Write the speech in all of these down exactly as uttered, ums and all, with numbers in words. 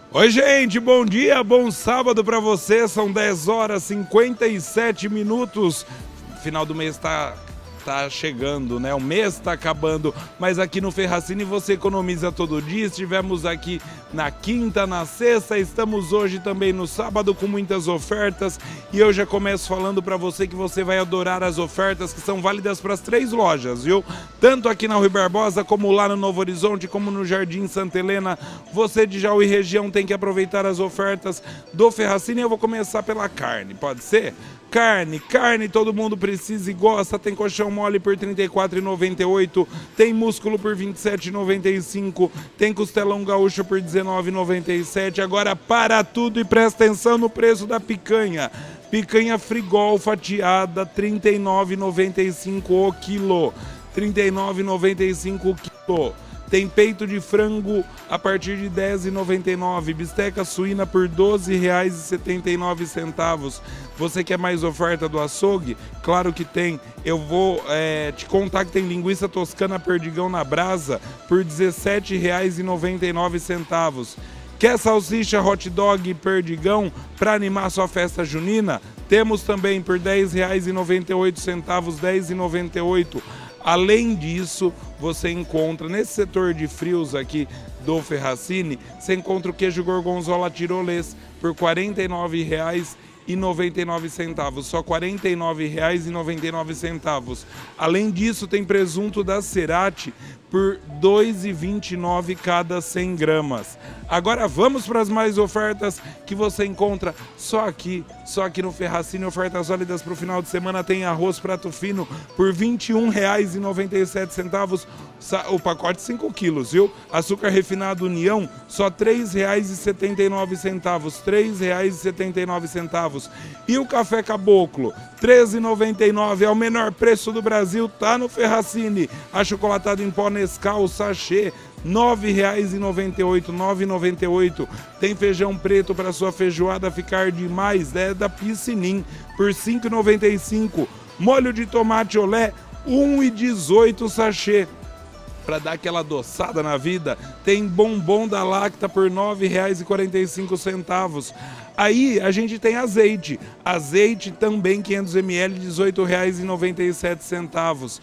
Oi, gente, bom dia, bom sábado para você. São dez horas e cinquenta e sete minutos. Final do mês tá, tá chegando, né? O mês tá acabando, mas aqui no Ferracini você economiza todo dia. Estivemos aqui na quinta, na sexta, estamos hoje também no sábado com muitas ofertas. E eu já começo falando para você que você vai adorar as ofertas que são válidas para as três lojas, viu? Tanto aqui na Rui Barbosa, como lá no Novo Horizonte, como no Jardim Santa Helena. Você de Jaú e região tem que aproveitar as ofertas do Ferracini. Eu vou começar pela carne, pode ser? Carne, carne todo mundo precisa e gosta. Tem colchão mole por trinta e quatro reais e noventa e oito centavos, tem músculo por vinte e sete reais e noventa e cinco centavos, tem costelão gaúcho por dezenove reais e noventa e sete centavos. Agora para tudo e presta atenção no preço da picanha. Picanha Frigol fatiada, trinta e nove reais e noventa e cinco centavos o quilo. trinta e nove reais e noventa e cinco centavos o quilo. Tem peito de frango a partir de dez reais e noventa e nove centavos, bisteca suína por doze reais e setenta e nove centavos. Você quer mais oferta do açougue? Claro que tem. Eu vou é, te contar que tem linguiça toscana perdigão na brasa por dezessete reais e noventa e nove centavos. Quer salsicha hot dog perdigão para animar sua festa junina? Temos também por dez reais e noventa e oito centavos, dez reais e noventa e oito centavos. Além disso, você encontra nesse setor de frios aqui do Ferracini, você encontra o queijo gorgonzola tirolês por quarenta e nove reais e noventa e nove centavos, só quarenta e nove reais e noventa e nove centavos. Além disso, tem presunto da Cerati por dois reais e vinte e nove centavos cada cem gramas. Agora vamos para as mais ofertas que você encontra só aqui, só aqui no Ferracini. Ofertas válidas para o final de semana. Tem arroz prato fino por vinte e um reais e noventa e sete centavos, o pacote cinco quilos, viu? Açúcar refinado União, só três reais e setenta e nove centavos, três reais e setenta e nove centavos. E o café caboclo, treze reais e noventa e nove centavos, é o menor preço do Brasil, tá no Ferracini. Achocolatado em pó Nescau, sachê, nove reais e noventa e oito centavos, nove reais e noventa e oito centavos. Tem feijão preto para sua feijoada ficar demais, é da Piscinim, por cinco reais e noventa e cinco centavos. Molho de tomate olé, um real e dezoito centavos sachê. Para dar aquela adoçada na vida, tem bombom da Lacta por nove reais e quarenta e cinco centavos. Aí a gente tem azeite, azeite também quinhentos mililitros, dezoito reais e noventa e sete centavos.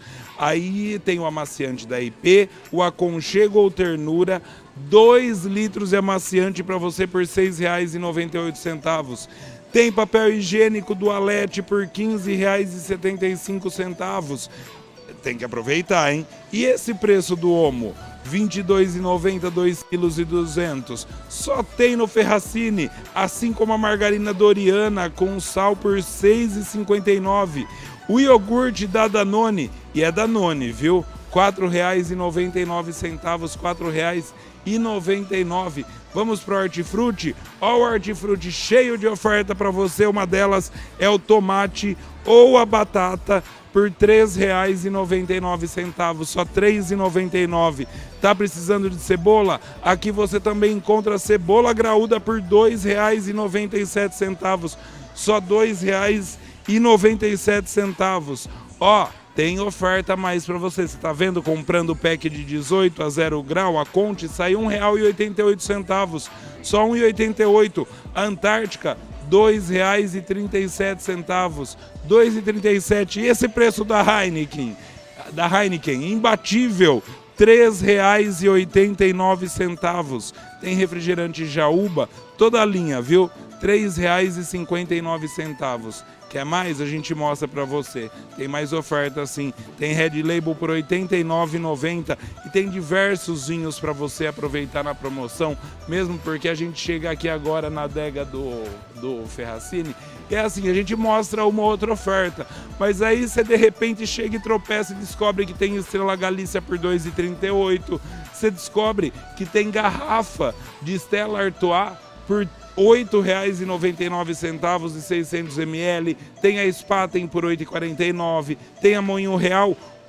Aí tem o amaciante da I P, o aconchego ou ternura, dois litros de amaciante para você por seis reais e noventa e oito centavos. Tem papel higiênico do Alete por quinze reais e setenta e cinco centavos. Tem que aproveitar, hein? E esse preço do Omo? vinte e dois reais e noventa centavos, dois quilos e duzentos. Só tem no Ferracini, assim como a margarina Doriana com sal por seis reais e cinquenta e nove centavos. O iogurte da Danone, e é Danone, viu? quatro reais e noventa e nove centavos, quatro reais e noventa e nove centavos. Vamos para o hortifruti? Ó, o hortifruti cheio de oferta para você. Uma delas é o tomate ou a batata por três reais e noventa e nove centavos, só três reais e noventa e nove centavos. Tá precisando de cebola? Aqui você também encontra cebola graúda por dois reais e noventa e sete centavos, só dois reais e noventa e sete centavos. Ó, tem oferta a mais para você. Você tá vendo? Comprando o pack de dezoito a zero grau, a Conte sai um real e oitenta e oito centavos, só um real e oitenta e oito centavos. A Antártica, dois reais e trinta e sete centavos, dois reais e trinta e sete centavos. E esse preço da Heineken, da Heineken, imbatível, três reais e oitenta e nove centavos. Tem refrigerante Jaúba, toda a linha, viu? três reais e cinquenta e nove centavos. Quer mais? A gente mostra para você. Tem mais oferta assim. Tem Red Label por oitenta e nove reais e noventa centavos e tem diversos vinhos para você aproveitar na promoção, mesmo porque a gente chega aqui agora na adega do, do Ferracini. É assim, a gente mostra uma outra oferta, mas aí você de repente chega e tropeça e descobre que tem Estrela Galícia por dois reais e trinta e oito centavos. Você descobre que tem garrafa de Stella Artois por oito reais e noventa e nove centavos e seiscentos mililitros, tem a Spaten por oito reais e quarenta e nove centavos, tem a Moinho Real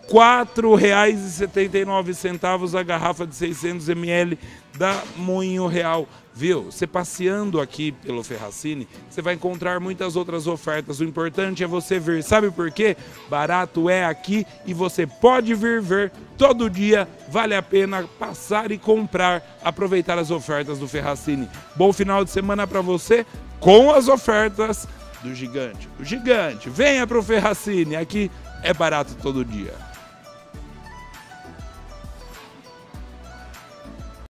quatro reais e setenta e nove centavos a garrafa de seiscentos mililitros da Moinho Real. Viu? Você passeando aqui pelo Ferracini, você vai encontrar muitas outras ofertas. O importante é você vir. Sabe por quê? Barato é aqui e você pode vir ver todo dia. Vale a pena passar e comprar, aproveitar as ofertas do Ferracini. Bom final de semana para você com as ofertas do Gigante. O Gigante, venha para o Ferracini, aqui é barato todo dia.